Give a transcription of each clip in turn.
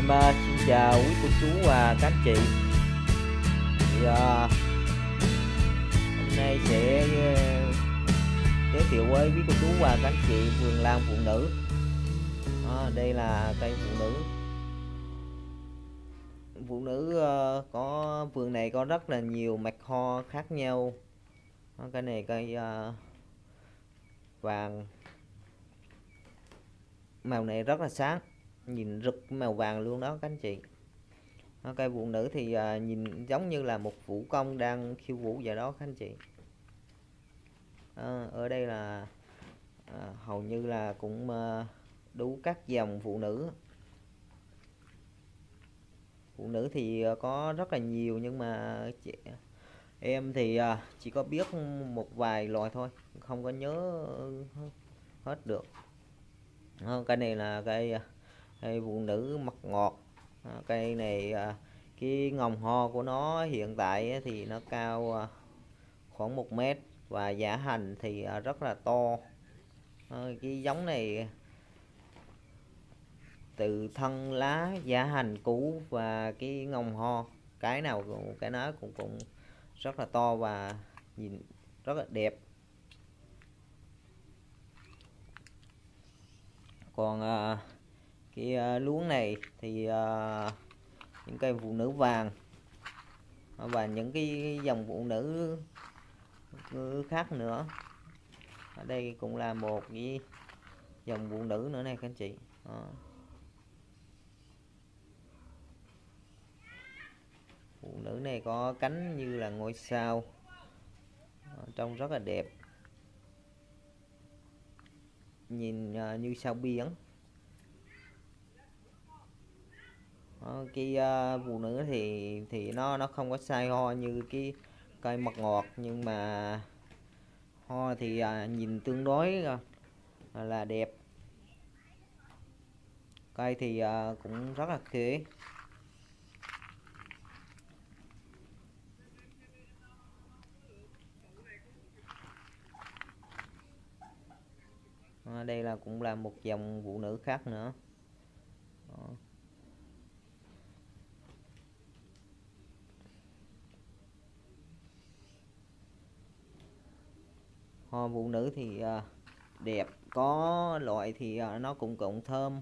Xin chào quý cô chú và các anh chị. Thì, hôm nay sẽ giới thiệu với quý cô chú và các anh chị vườn lan phụ nữ. Đây là cây phụ nữ. Có vườn này có rất là nhiều mạch hoa khác nhau. Cái này cây vàng, màu này rất là sáng, nhìn rực màu vàng luôn đó các anh chị. Cây phụ nữ thì nhìn giống như là một vũ công đang khiêu vũ vậy đó các anh chị. Ở đây là hầu như là cũng đủ các dòng phụ nữ. Phụ nữ thì có rất là nhiều, nhưng mà em thì chỉ có biết một vài loại thôi, không có nhớ hết được. Cây này là cây phụ nữ mặt ngọt. Cây này cái ngồng ho của nó hiện tại thì nó cao khoảng 1 mét và giá hành thì rất là to. Cái giống này từ thân lá, giá hành cũ và cái ngồng ho, cái nào cái nó cũng rất là to và nhìn rất là đẹp. Còn cái luống này thì những cây phụ nữ vàng và những cái dòng phụ nữ khác nữa. Ở đây cũng là một cái dòng phụ nữ nữa này các anh chị. Phụ nữ này có cánh như là ngôi sao, trông rất là đẹp, nhìn như sao biển. Cái phụ nữ thì nó không có sai ho như cái cây mật ngọt, nhưng mà ho thì nhìn tương đối là đẹp. Cây thì cũng rất là khế. Đây cũng là một dòng phụ nữ khác nữa. Hoa phụ nữ thì đẹp, có loại thì nó cũng thơm.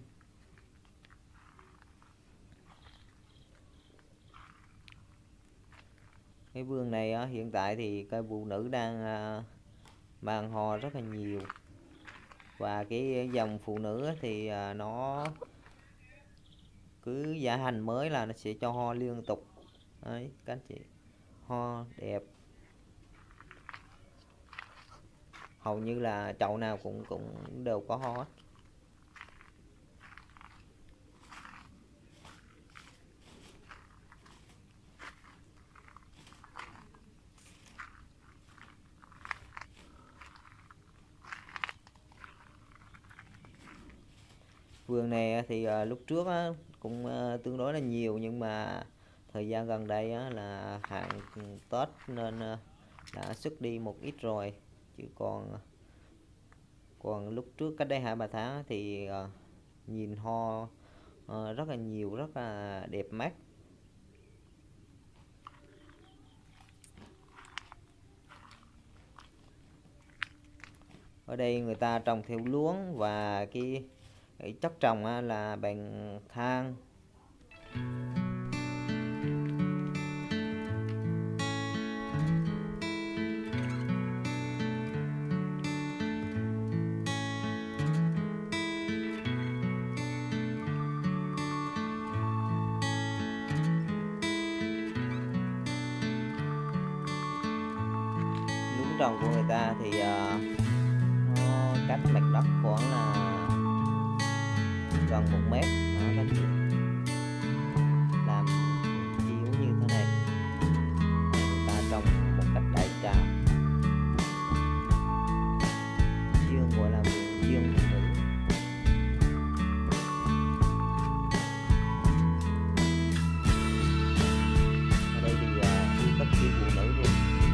Cái vườn này hiện tại thì cây phụ nữ đang mang hoa rất là nhiều, và cái dòng phụ nữ thì nó cứ giá hành mới là nó sẽ cho hoa liên tục đấy các anh chị. Hoa đẹp, hầu như là chậu nào cũng đều có hoa. Vườn này thì lúc trước cũng tương đối là nhiều, nhưng mà thời gian gần đây là hạn Tết nên đã xuất đi một ít rồi, chứ còn lúc trước cách đây 2-3 tháng thì nhìn hoa rất là nhiều, rất là đẹp mắt. Ở đây người ta trồng theo luống, và cái chất trồng là bằng than. Luống trồng của người ta thì cách mặt đất khoảng là gần 1 mét đó các anh chị. Làm chiếu như thế này, người ta trồng một cách đại trà, chuyên gọi là vườn chuyên phụ nữ. Ở đây thì yêu thích chuyên phụ nữ luôn.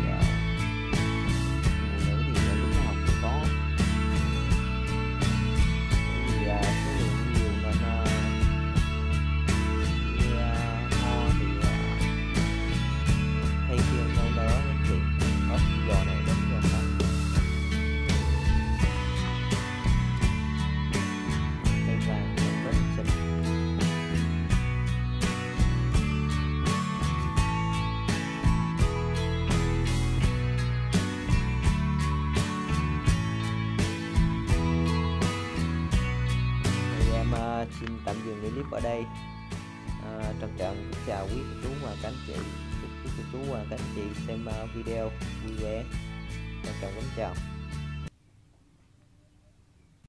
Phụ nữ thì lúc nào cũng có, số lượng nhiều nên đây. Trân trọng kính chào quý cô chú và các anh chị. Chúc quý cô chú và các anh chị xem video vui vẻ. Trân trọng kính chào.